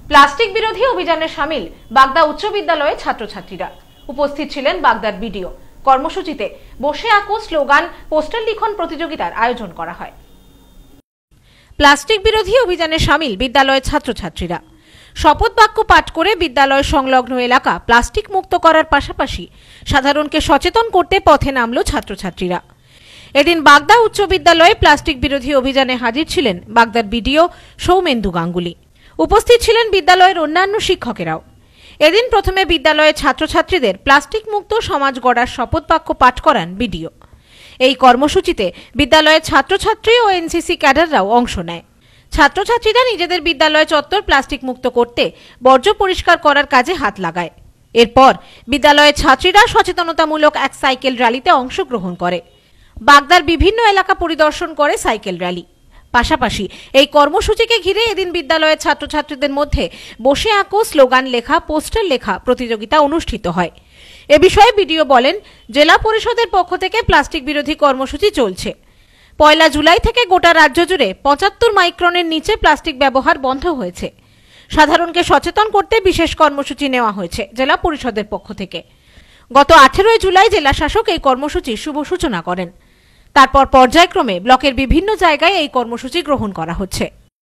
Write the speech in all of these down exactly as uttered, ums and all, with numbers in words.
Plastic বিরোধী অভিযানে সামিল বাগদা উচ্চ বিদ্যালয়ের ছাত্রছাত্রীরা। উপস্থিত ছিলেন বাগদার বিডিও। কর্মসূচিতে বসে আঁকো স্লোগান, পোস্টার লিখন প্রতিযোগিতার আয়োজন করা হয়। প্লাস্টিক বিরোধী অভিযানে সামিল বিদ্যালয়ের ছাত্রছাত্রীরা শপথ বাক্য পাঠ করে বিদ্যালয় সংলগ্ন এলাকা প্লাস্টিক মুক্ত করার পাশাপাশি সাধারণকে সচেতন করতে পথে নামল ছাত্রছাত্রীরা। এদিন বাগদা উচ্চ বিদ্যালয়ে প্লাস্টিক বিরোধী অভিযানে হাজির ছিলেন বাগদার বিডিও সৌমেন্দু গাঙ্গুলি। উপস্থিত ছিলেন বিদ্যালয়ের অন্যান্য শিক্ষকেরাও। এদিন প্রথমে বিদ্যালয়ের ছাত্রছাত্রীদের প্লাস্টিক মুক্ত সমাজ গড়ার শপথ বাক্য পাঠ করান বিডিও। এই কর্মসূচিতে বিদ্যালয়ের ছাত্রছাত্রী ও এনসিসি ক্যাডাররাও অংশ নেয়। ছাত্রছাত্রীরা নিজেদের বিদ্যালয় চত্বর প্লাস্টিক মুক্ত করতে বর্জ্য পরিষ্কার করার কাজে হাত লাগায়। এরপর বিদ্যালয়ের ছাত্রীরা সচেতনতামূলক এক সাইকেল র্যালিতে অংশগ্রহণ করে। বাগদার বিভিন্ন এলাকা পরিদর্শন করে সাইকেল র্যালি। পাশাপাশি এই কর্মসূচিকে ঘিরে এদিন বিদ্যালয়ের ছাত্রছাত্রীদের মধ্যে বসে আঁকো স্লোগান লেখা, পোস্টার লেখা প্রতিযোগিতা অনুষ্ঠিত হয়। এ বিষয়ে বিডিও বলেন, জেলা পরিষদের পক্ষ থেকে প্লাস্টিক বিরোধী কর্মসূচি চলছে। পয়লা জুলাই থেকে গোটা রাজ্য জুড়ে পঁচাত্তর মাইক্রনের নিচে প্লাস্টিক ব্যবহার বন্ধ হয়েছে। সাধারণকে সচেতন করতে বিশেষ কর্মসূচি নেওয়া হয়েছে জেলা পরিষদের পক্ষ থেকে। গত আঠেরোই জুলাই জেলা শাসক এই কর্মসূচির শুভ সূচনা করেন। তারপর পর্যায়ক্রমে ব্লকের বিভিন্ন জায়গায় এই কর্মসূচি গ্রহণ করা হচ্ছে।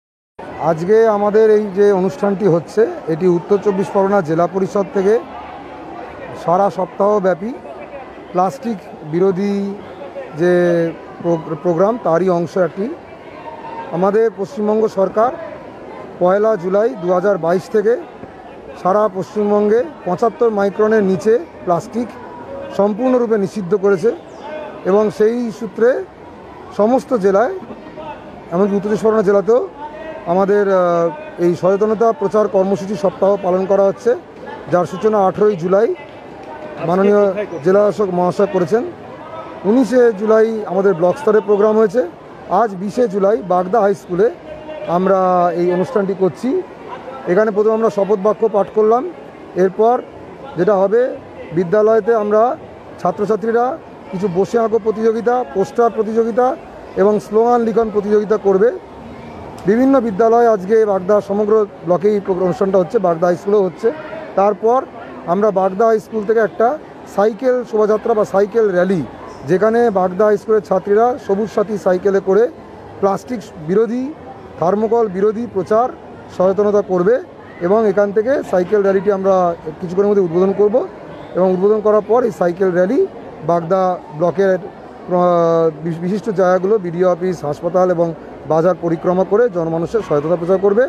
আজকে আমাদের এই যে অনুষ্ঠানটি হচ্ছে, এটি উত্তর চব্বিশ পরগনা জেলা পরিষদ থেকে সারা সপ্তাহব্যাপী প্লাস্টিক বিরোধী যে প্রোগ্রাম, তারই অংশ একটি। আমাদের পশ্চিমবঙ্গ সরকার পয়লা জুলাই দু হাজার বাইশ থেকে সারা পশ্চিমবঙ্গে পঁচাত্তর মাইক্রনের নিচে প্লাস্টিক সম্পূর্ণরূপে নিষিদ্ধ করেছে এবং সেই সূত্রে সমস্ত জেলায়, এমনকি উত্তর চব্বিশ পরগনা জেলাতেও আমাদের এই সচেতনতা প্রচার কর্মসূচি সপ্তাহ পালন করা হচ্ছে, যার সূচনা আঠেরোই জুলাই মাননীয় জেলা শাসক মহাশয় করেছেন। উনিশে জুলাই আমাদের ব্লক স্তরে প্রোগ্রাম হয়েছে। আজ বিশে জুলাই বাগদা হাই স্কুলে আমরা এই অনুষ্ঠানটি করছি। এখানে প্রথমে আমরা শপথ বাক্য পাঠ করলাম। এরপর যেটা হবে, বিদ্যালয়তে আমরা ছাত্রছাত্রীরা কিছু বসে আঁকো প্রতিযোগিতা, পোস্টার প্রতিযোগিতা এবং স্লোগান লিখন প্রতিযোগিতা করবে। বিভিন্ন বিদ্যালয় আজকে বাগদা সমগ্র ব্লকেই অনুষ্ঠানটা হচ্ছে, বাগদা হাই স্কুলেও হচ্ছে। তারপর আমরা বাগদা হাই স্কুল থেকে একটা সাইকেল শোভাযাত্রা বা সাইকেল র্যালি, যেখানে বাগদা হাই স্কুলের ছাত্রীরা সবুজ সাথী সাইকেলে করে প্লাস্টিক বিরোধী, থার্মোকল বিরোধী প্রচার সচেতনতা করবে এবং এখান থেকে সাইকেল র্যালিটি আমরা কিছুক্ষণের মধ্যে উদ্বোধন করব এবং উদ্বোধন করার পর এই সাইকেল র্যালি বাগদা ব্লকের বিশিষ্ট জায়গাগুলো, বিডিও অফিস, হাসপাতাল এবং বাজার পরিক্রমা করে জনমানুষের সচেতনতা প্রচার করবে।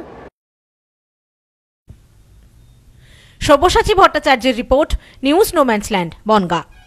সব্যসাচী ভট্টাচার্যের রিপোর্ট, নিউজ নোম্যান্সল্যান্ড, বনগাঁ।